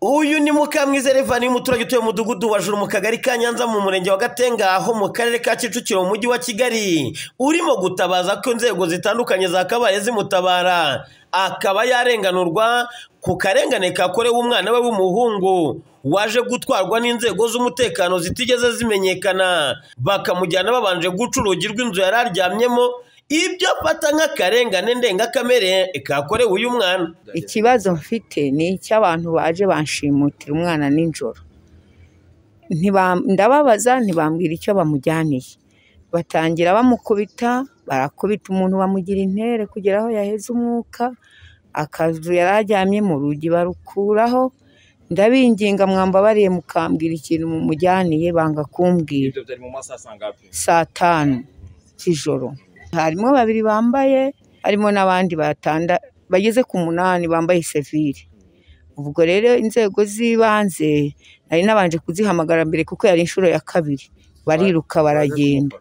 Uyu ni Mukamwizere Vani umuturage utuye mu mudugudu wa Juru mu kagari ka Nyanza mu murenge wa Gatenga aho mu karere ka Kicukiro mu mujyi wa Kigali urimo gutabaza ko inzego zitandukanye zakabaye zimutabara akaba yarenganurwa ku karengane kakorewe umwana we w'umuhungu waje gutwarwa n'inzego z'umutekano zitigeze zimenyekana bakamujyana babanje guca urugi rw'inzu yari aryamyemo ibyo afata nk'akarengane ndengakamere kakorewe uyu mwana. Ikibazo mfite ni icy'abantu baje banshimutira umwana nijoro, ndababaza ntibambwira icyo bamujyaniye, batangira bamukubita, barakubita umuntu bamugira intere kugera aho yaheze umwuka, akazu yari aryamye mu rugi barukuraho, ndabinginga mwambabariye mukambwira ikintu mumujyaniye, banga kumbwira. Ibyo byari mu masaha sangapi? Saa 5 z'ijoro. Harimo 2 bambaye, harimo n'abandi bageze ku 8 bambaye civile. Ubwo rero inzego z'ibanze nari nabanje kuzihamagara mbere kuko yari inshuro ya 2 bariruka baragenda.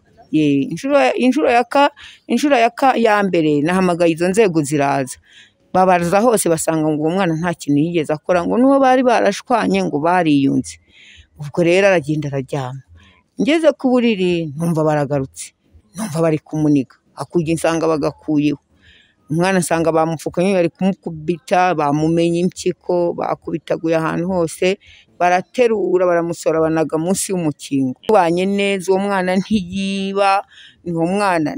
Inshuro ya mbere nahamagaye izo nzego ziraza, babaza hose basanga ngo umwana nta kintu yigeze akora, ngo nuho bari barashwanye ngo bariyunze. Ubwo rero aragenda araryama, ngeze ku buriri numva baragarutse, numva bari kumuniga, akujya insanga bagakuyeho. Umwana asanga bamupfukanye bari kumukubita, bamumenye impyiko, bakubitaguye ahantu hose, baraterura baramusora banaga munsi y'umukingo. Banye neza uwo mwana ntiyiba, uwo mwana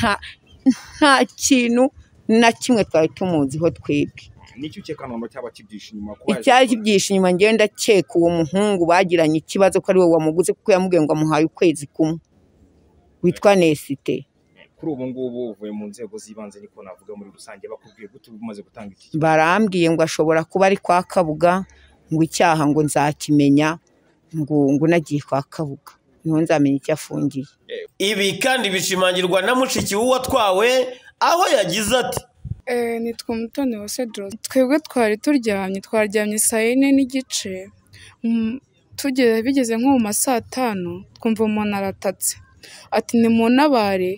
nta kintu na kimwe twari tumuziho twebwe. Nicyo cyekanamba cyaba kibyisha inyuma kwa icyari kibyisha inyuma ngenda cyeka uwo muhungu bagiranye ikibazo ko ari we wamuguze kuko yamubwiye ngo amuhaye ukwezi kumwe, witwa Nesite. Kuri ubu ngubu uvuye mu nzego z'ibanze niko navuga muri rusange bakubwiye gute umaze gutanga iki? Barambwiye ngo ashobora kuba ari kwa Kabuga, ngo icyaha ngo nzakimenya, ngo nagiye kwa Kabuga niho nzamenya icyo afungiye. Ibi kandi bishimangirwa na mushiki w'uwatwawe aho yagize ati nitwa Mutoni wa Cedro, twebwe twari twaryamye saa 4:30, bigeze nko mu masaa 5 twumva umuntu aratatse ati ni muntabare,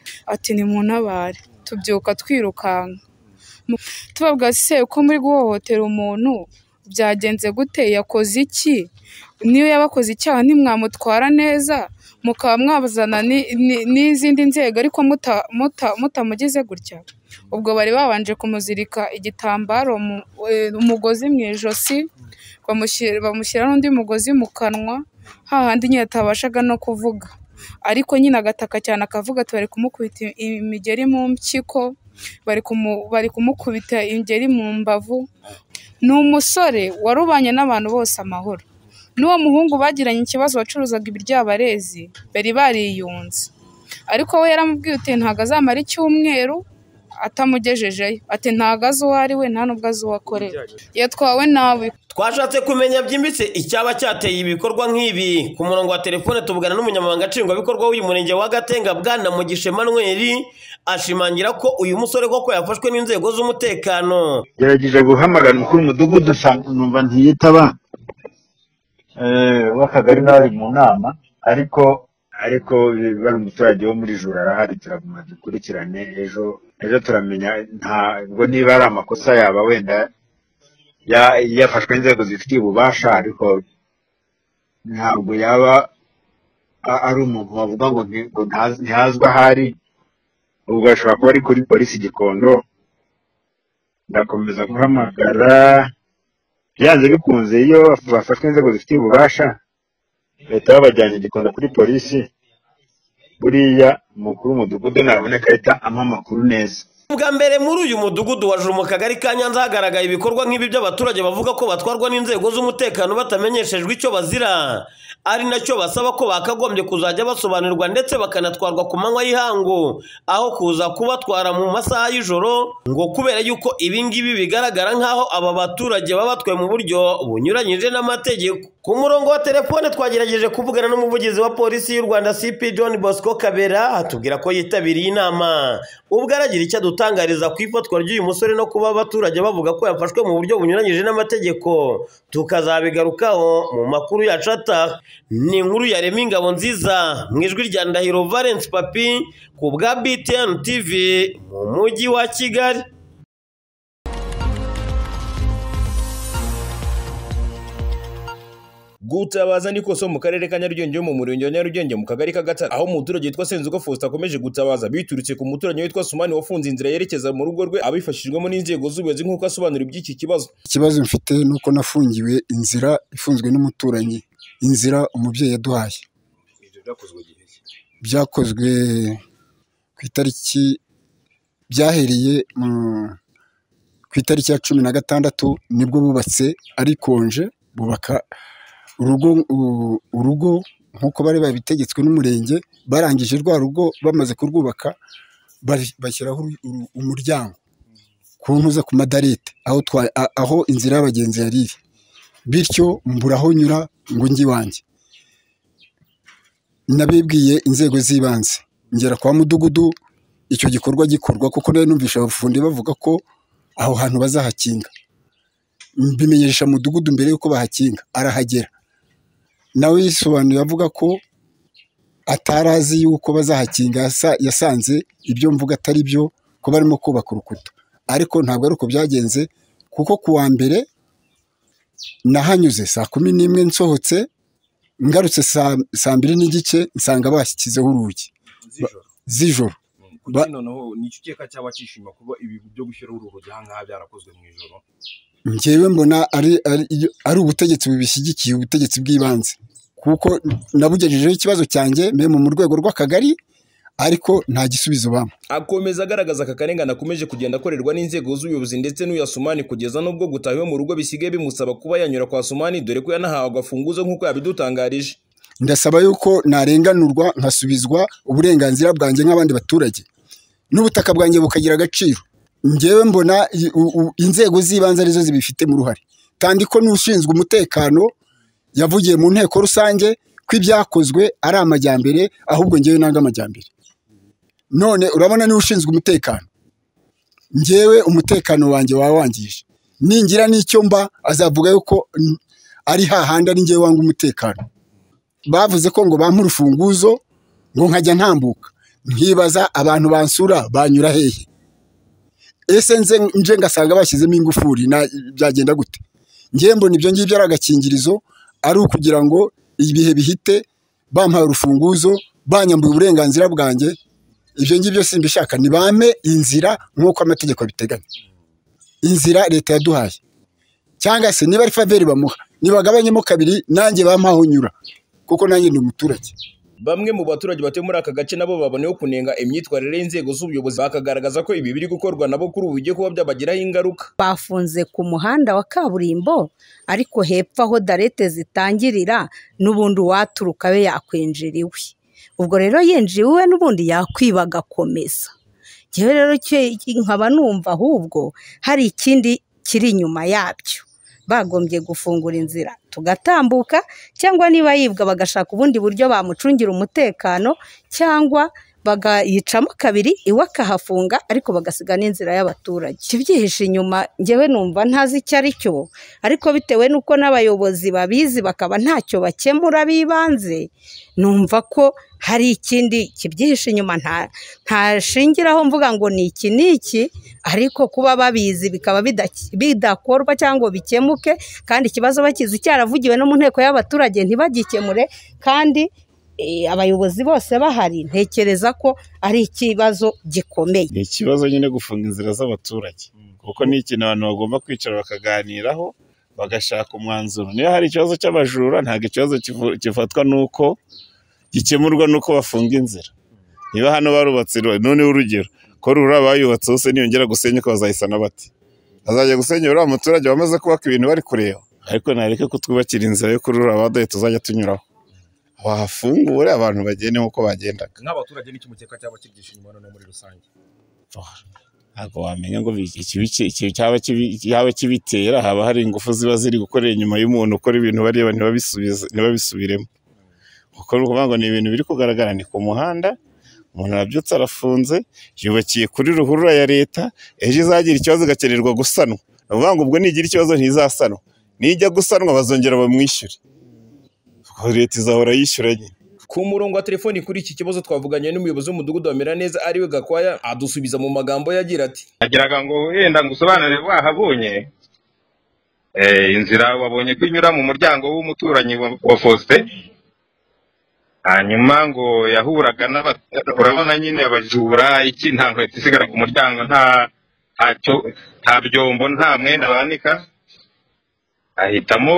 tubyuka twirukanka tubabwa se uko muri guhohotera umuntu byagenze gute, yakoze iki, niyo yabakoze icyaha ntimwamutwara neza mukaba mwabazana n'izindi nzego ariko mutamugize gutya. Ubwo bari babanje kumuzirika igitambaro umugozi mu ijosi, bamushyira n'undi mugozi mu kanwa hahandi nyine atabashaga no kuvuga, ariko nyine agataka cyane akavuga ati bari kumukubita imigeri mu mpyiko, bari kumukubita ingeri mu mbavu. Ni umusore warubanye n'abantu bose amahoro, n'uwo muhungu bagiranye ikibazo wacuruzaga ibiryabarezi bari bariyunze, ariko we yaramubwiye uti ntago azamara icyumweru atamugejejeyo, ati ntago azi uwo ari we nta n'ubwo azi uwo akorera, yatwawe nawe. Twashatse kumenya byimbitse icyaba cyateye ibikorwa nk'ibi. Ku murongo wa telefone tuvugana n'umunyamabanga nshingwabikorwa w'uyu murenge wa Gatenga Bwana Mugisha Emmanuel, ashimangira ko uyu musore koko yafashwe n'inzego z'umutekano. Gerageje guhamagara umukuru w'umudugudu numva ntiyitaba, w'akagari nawe mu nama, ariko bari umuturage wo muri Juru arahari, turaguma dukurikirane ejo turamenya ntabwo niba ari amakosa yaba wenda yafashwe n'inzego zifitiye ububasha, ariko ntabwo yaba ari umuntu wavuga ngo ntihazwe ahari. Ubwo ashobora kuba ari kuri polisi Gikondo, ndakomeza guhamagara, byanze bikunze iyo bafashwe n'inzego zifitiye ububasha leta babajyanye Gikondo kuri polisi, buriya umukuru w'umudugudu naboneka ahita ampa amakuru neza. Bwa mbere muri uyu mudugudu wa Juru mu kagari ka Nyanza hagaragaye ibikorwa nk'ibi by'abaturage bavuga ko batwarwa n'inzego z'umutekano batamenyeshejwe icyo bazira, ari nacyo basaba ko bakagombye kuzajya basobanurirwa ndetse bakanatwarwa ku manywa y'ihangu aho kuza kubatwara mu masaha y'ijoro, ngo kubera yuko ibi ngibi bigaragara nk'aho aba baturage baba batwaye mu buryo bunyuranyije n'amategeko. Ku murongo wa telefone twagerageje kuvugana n'umuvugizi wa polisi y'u Rwanda CP John Bosco Kabera, atubwira ko yitabiriye inama. Ubwo aragira icyo adutangariza ku ifatwa ry'uyu musore no kuba abaturage bavuga ko yafashwe mu buryo bunyuranyije n'amategeko, tukazabigarukaho mu makuru yacu ataha. Ni inkuru ya Remy Ngabonziza mu ijwi rya Ndahiro Valence Papi ku bwa BTN TV mu mujyi wa Kigali. Gutabaza ni kose mu karere ka Nyarugenge mu murenge wa Nyarugenge mu kagari ka Gatare, aho umuturage witwa Senzuko Faustin akomeje gutabaza biturutse ku muturage witwa Sumani wafunze inzira yerekeza mu rugo rwe abifashijwemo n'inzego z'ubuyobozi nk'uko asobanura iby'iki kibazo. Ikibazo mfite nuko nafungiwe inzira ifunzwe n'umuturanyi, inzira umubyeyi yaduhaye. Ibyo byakozwe gihe byakozwe ku itariki, byahereye ku itariki ya 16 nibwo bubatse ari konje, bubaka urugo nk'uko bari babitegetswe n'umurenge. Barangije rwa rugo, bamaze kurwubaka bashyiraho umuryango kuntuza ku madarete aho inzira y'abagenzi yari iri, bityo mburaho nyura ngo njye iwanjye. Nabibwiye inzego z'ibanze, ngera kwa mudugudu icyo gikorwa gikorwa, kuko nawe numvisha abafundi bavuga ko aho hantu bazahakinga. Mbimenyesha mudugudu mbere yuko bahakinga, arahagera nawe yisobanuye avuga ko atarazi yuko bazahakinga, yasanze ibyo mvuga atari byo, ko barimo kubaka urukuta. Ariko ntabwo ari uko byagenze, kuko kuwa mbere nahanyuze saa 11 nsohotse, ngarutse saa 2:30 nsanga bashyizeho urugi z'ijoro. Noneho nicyo cyeka cyaba cyishima kuba ibi byo gushyiraho urugi hangaha byarakozwe mu ijoro. Njyewe mbona ari ubutegetsi bubishyigikiye, ubutegetsi bw'ibanze, kuko nabugejejeho ikibazo cyanjye mu rwego rw'akagari, ariko nta gisubizo bamwe. Akomeza agaragaza aka karengane akomeje kugenda akorerwa n'inzego z'ubuyobozi ndetse n'uya Sumani, kugeza n'ubwo gutahiwe mu rugo bisigaye bimusaba kuba yanyura kwa Sumani, dore ko yanahawe agafunguzo nk'uko yabidutangarije. Ndasaba yuko narenganurwa nkasubizwa uburenganzira bwanjye nk'abandi baturage, n'ubutaka bwanjye bukagira agaciro. Njyewe mbona inzego z'ibanze arizo zibifite mu ruhare, kandi ko n'ushinzwe umutekano yavugiye mu nteko rusange ko ibyakozwe ari amajyambere, ahubwo njyewe nanga amajyambere. None urabona niwe ushinzwe umutekano, njyewe umutekano wanjye wawangije. Ningira n'icyo mba azavuga yuko ari hahandi ari njyewe wanga umutekano. Bavuze ko ngo bampa urufunguzo ngo nkajya ntambuka, nkibaza abantu bansura banyura hehe? Ese nje ngasanga bashyizemo ingufuri, byagenda gute? Njyewe mbona ibyo ngibyo ari agakingirizo, ari ukugira ngo ibihe bihite bampaye urufunguzo, banyambuye uburenganzira bwanjye. Ibyo ngibyo simbishaka, nibame inzira nk'uko amategeko abiteganya, inzira leta yaduhaye, cyangwa se niba ari faveri bamuha nibagabanyemo kabiri, nanjye bampaho nyura, kuko nanjye ndi umuturage. Bamwe mu baturage batuye muri aka gace nabo baboneyeho kunenga imyitwarire y'inzego z'ubuyobozi, bakagaragaza ko ibi biri gukorwa nabo kuri ubu bigiye kuba byabagiraho ingaruka. Bafunze ku muhanda wa kaburimbo, ariko hepfo aho darete zitangirira n'ubundi uwaturuka be yakwinjira iwe. Ubwo rero yinjiye iwe n'ubundi yakwiba agakomeza. Njyewe rero nkaba numva ahubwo hari ikindi kiri inyuma yabyo. Bagombye gufungura inzira tugatambuka, cyangwa niba yibwa bagashaka ubundi buryo bamucungira umutekano, cyangwa bagayicamo kabiri iwe akahafunga, ariko bagasiga n'inzira y'abaturage. Kibyihishe inyuma njyewe numva ntazi icyo ari cyo, ariko bitewe n'uko n'abayobozi babizi bakaba ntacyo bakemura bibanze, numva ko hari ikindi kibyihishe inyuma. Ntashingiraho mvuga ngo ni iki n'iki, ariko kuba babizi bikaba bidakorwa cyangwa bikemuke, kandi ikibazo bakizi cyaravugiwe no mu nteko y'abaturage ntibagikemure, kandi abayobozi bose bahari, ntekereza ko ari ikibazo gikomeye. Ni ikibazo nyine gufunga inzira z'abaturage, kuko ni ikintu abantu bagomba kwicara bakaganiraho bagashaka umwanzuro. Niyo hari ikibazo cy'abajura, ntabwo ikibazo gifatwa nuko gikemurwa nuko bafunga inzira. Niba hano barubatse, none urugero ko rura bayubatse hose niyongera gusenyuka bazayisana bati, bazajya gusenya uriya muturage wamaze kubaka ibintu bari kureba. Ariko nareke kutwubakira inzira yo kuri rura badaye tuzajya tunyuraho, bahafungure abantu bagende nk'uko bagendaga. Nk'abaturage n'iki mukeka cyaba kibyihishe inyuma no muri rusange? Ntabwo wamenya ngo cyaba kibitera, haba hari ingufu ziba ziri gukorera inyuma y'umuntu ukora ibintu bareba ntibabisubiremo. Kuko ngo ni ibintu biri kugaragara, ni ku muhanda, umuntu arabyutse arafunze, yubakiye kuri ruhurura ya leta, ejo izagira ikibazo igakenerwa gusanwa. Ni ukuvuga ngo ubwo nigira ikibazo ntizasanwa, nijya gusanwa bazongera bamwishyure, leta izahora yishyura nyine. Ku murongo wa telefoni kuri iki kibazo twavuganye n'umuyobozi w'umudugudu wa Meraneza ariwe Gakwaya, adusubiza mu magambo yagira ati: agiraga ngo wenda ngusobanurire wahabonye. inzira wabonye ko inyura mu muryango w'umuturanyi wa Faustin, hanyuma ngo yahuraga urabona nyine abajura iki, nta nkweto isigara ku muryango, nta byombo, nta mwenda banika, ahitamo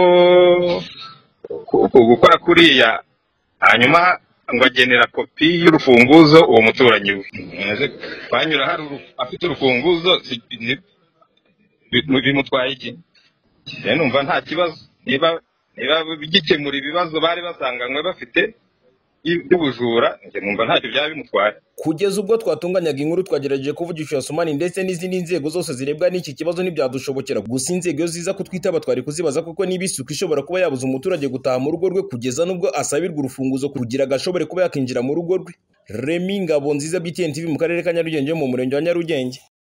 gukora kuriya, hanyuma ngo agenera kopi y'urufunguzo uwo muturanyi we. Banyura hari afite urufunguzo, bimutwaye iki? Numva nta kibazo, niba bigikemura ibibazo bari basanganywe bafite y'ubujura, numva ntacyo byaba bimutwara. Kugeza ubwo twatunganyaga inkuru twagerageje kuvugisha Asumani ndetse n'izindi nzego zose zirebwa n'iki kibazo ntibyadushobokera. Gusa inzego ziza kutwitaba twari kuzibaza kuko niba isuku ishobora kuba yabuza umuturage gutaha mu rugo rwe kugeza nubwo asabirwa urufunguzo kugira ngo ashobore kuba yakinjira mu rugo rwe. Remy Ngabonziza, BTN TV, mu karere ka Nyarugenge mu murenge wa Nyarugenge.